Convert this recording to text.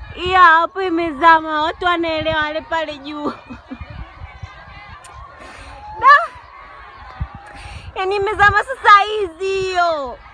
Iya hapo imezama, watu wanaelewa wale pale juu. Da. Yaani imezama sasa hizi hiyo.